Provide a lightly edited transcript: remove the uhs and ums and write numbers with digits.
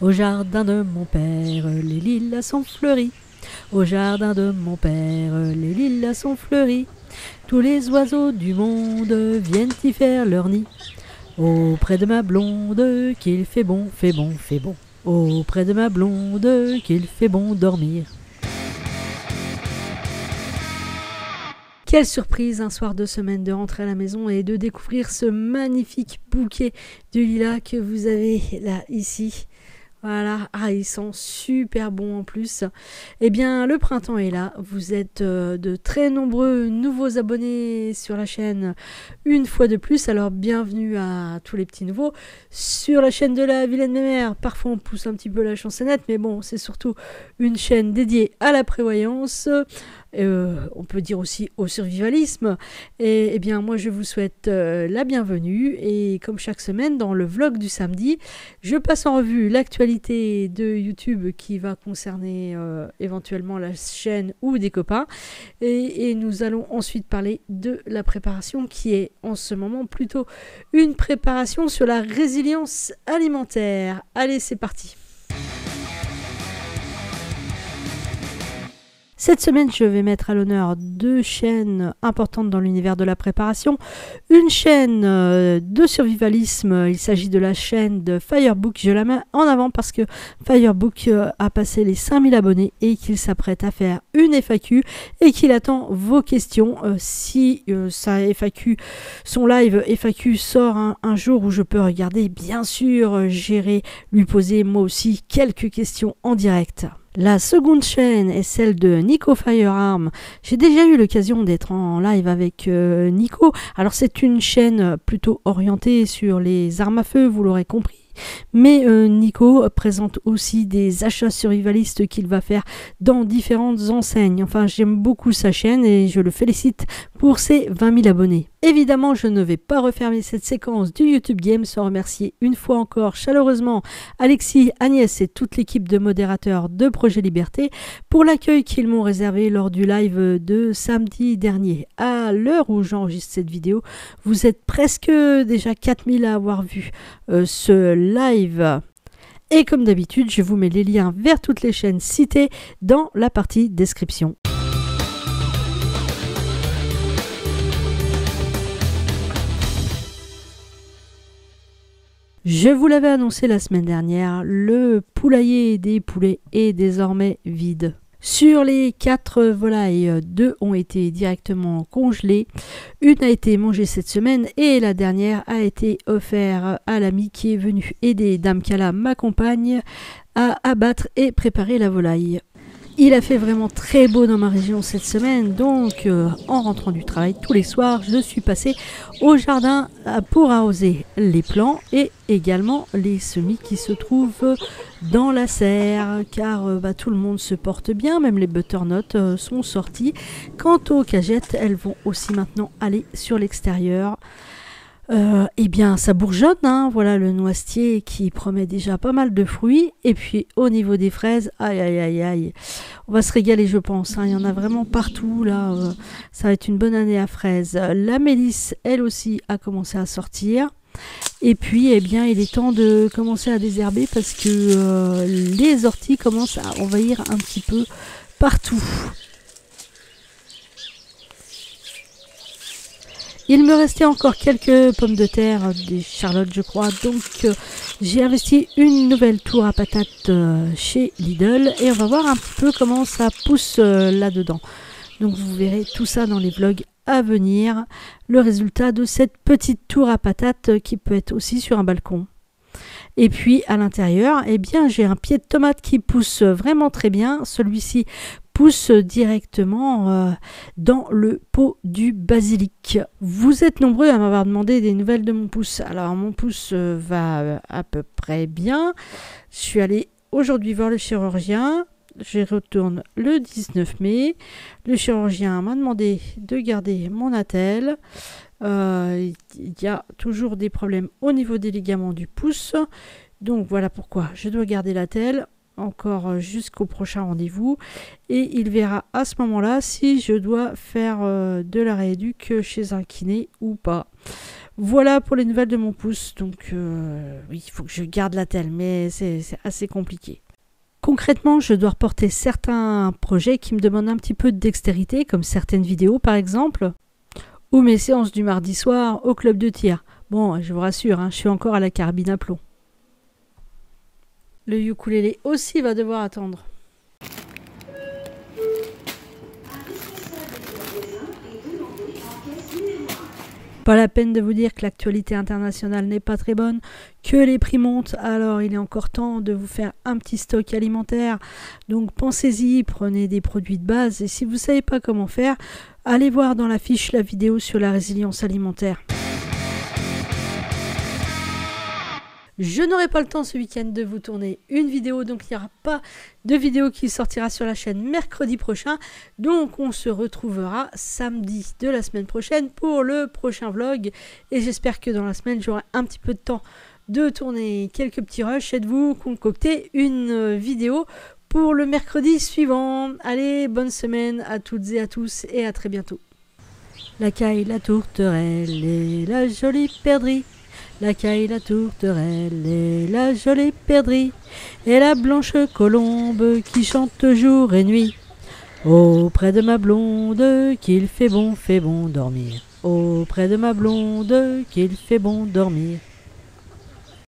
Au jardin de mon père, les lilas sont fleuris. Au jardin de mon père, les lilas sont fleuris. Tous les oiseaux du monde viennent y faire leur nid. Auprès de ma blonde, qu'il fait bon, fait bon, fait bon. Auprès de ma blonde, qu'il fait bon dormir. Quelle surprise un soir de semaine de rentrer à la maison et de découvrir ce magnifique bouquet de lilas que vous avez là, ici. Voilà, ils sont super bons en plus. Eh bien, le printemps est là. Vous êtes de très nombreux nouveaux abonnés sur la chaîne une fois de plus. Alors, bienvenue à tous les petits nouveaux sur la chaîne de la Vilaine Mémère. Parfois, on pousse un petit peu la chansonnette, mais bon, c'est surtout une chaîne dédiée à la prévoyance. On peut dire aussi au survivalisme. Et eh bien, moi, je vous souhaite la bienvenue. Et comme chaque semaine, dans le vlog du samedi, je passe en revue l'actualité de YouTube qui va concerner éventuellement la chaîne ou des copains. Et nous allons ensuite parler de la préparation qui est en ce moment plutôt une préparation sur la résilience alimentaire. Allez, c'est parti! Cette semaine, je vais mettre à l'honneur deux chaînes importantes dans l'univers de la préparation. Une chaîne de survivalisme, il s'agit de la chaîne de Firebook. Je la mets en avant parce que Firebook a passé les 5000 abonnés et qu'il s'apprête à faire une FAQ et qu'il attend vos questions. Si sa FAQ, son live FAQ sort un jour où je peux regarder, bien sûr, j'irai lui poser moi aussi quelques questions en direct. La seconde chaîne est celle de Nico Firearm. J'ai déjà eu l'occasion d'être en live avec Nico. Alors c'est une chaîne plutôt orientée sur les armes à feu, vous l'aurez compris. Mais Nico présente aussi des achats survivalistes qu'il va faire dans différentes enseignes. Enfin, j'aime beaucoup sa chaîne et je le félicite pour ses 20 000 abonnés. Évidemment, je ne vais pas refermer cette séquence du YouTube Game sans remercier une fois encore chaleureusement Alexis, Agnès et toute l'équipe de modérateurs de Projet Liberté pour l'accueil qu'ils m'ont réservé lors du live de samedi dernier. À l'heure où j'enregistre cette vidéo, vous êtes presque déjà 4000 à avoir vu ce live. Et comme d'habitude, je vous mets les liens vers toutes les chaînes citées dans la partie description. Je vous l'avais annoncé la semaine dernière, le poulailler des poulets est désormais vide. Sur les 4 volailles, 2 ont été directement congelées. Une a été mangée cette semaine et la dernière a été offerte à l'ami qui est venu aider Dame Kala, ma compagne, à abattre et préparer la volaille. Il a fait vraiment très beau dans ma région cette semaine, donc en rentrant du travail tous les soirs, je suis passée au jardin pour arroser les plants et également les semis qui se trouvent dans la serre, car tout le monde se porte bien, même les butternuts sont sortis. Quant aux cagettes, elles vont aussi maintenant aller sur l'extérieur. Eh bien ça bourgeonne, hein. Voilà le noisetier qui promet déjà pas mal de fruits. Et puis au niveau des fraises, aïe aïe aïe aïe, on va se régaler je pense, hein. Il y en a vraiment partout là, ça va être une bonne année à fraises. La mélisse elle aussi a commencé à sortir. Et puis eh bien il est temps de commencer à désherber parce que les orties commencent à envahir un petit peu partout. Il me restait encore quelques pommes de terre, des charlottes je crois, donc j'ai investi une nouvelle tour à patates chez Lidl et on va voir un petit peu comment ça pousse là-dedans. Donc vous verrez tout ça dans les vlogs à venir, le résultat de cette petite tour à patates qui peut être aussi sur un balcon. Et puis à l'intérieur, eh bien j'ai un pied de tomate qui pousse vraiment très bien, celui-ci pousse directement dans le pot du basilic. Vous êtes nombreux à m'avoir demandé des nouvelles de mon pouce. Alors mon pouce va à peu près bien. Je suis allée aujourd'hui voir le chirurgien. Je retourne le 19 mai. Le chirurgien m'a demandé de garder mon attelle. Il y a toujours des problèmes au niveau des ligaments du pouce. Donc voilà pourquoi je dois garder l'attelle encore jusqu'au prochain rendez-vous et il verra à ce moment-là si je dois faire de la rééduque chez un kiné ou pas. Voilà pour les nouvelles de mon pouce. Donc oui, il faut que je garde la telle, mais c'est assez compliqué. Concrètement, je dois reporter certains projets qui me demandent un petit peu de dextérité, comme certaines vidéos par exemple, ou mes séances du mardi soir au club de tir. Bon, je vous rassure, hein, je suis encore à la carabine à plomb. Le ukulélé aussi va devoir attendre. Pas la peine de vous dire que l'actualité internationale n'est pas très bonne, que les prix montent, alors il est encore temps de vous faire un petit stock alimentaire. Donc pensez-y, prenez des produits de base et si vous ne savez pas comment faire, allez voir dans la fiche la vidéo sur la résilience alimentaire. Je n'aurai pas le temps ce week-end de vous tourner une vidéo, donc il n'y aura pas de vidéo qui sortira sur la chaîne mercredi prochain. Donc on se retrouvera samedi de la semaine prochaine pour le prochain vlog. Et j'espère que dans la semaine, j'aurai un petit peu de temps de tourner quelques petits rushs et de vous concocter une vidéo pour le mercredi suivant. Allez, bonne semaine à toutes et à tous et à très bientôt. La caille, la tourterelle et la jolie perdrix. La caille, la tourterelle et la jolie perdrix, et la blanche colombe qui chante jour et nuit. Auprès de ma blonde, qu'il fait bon dormir. Auprès de ma blonde, qu'il fait bon dormir.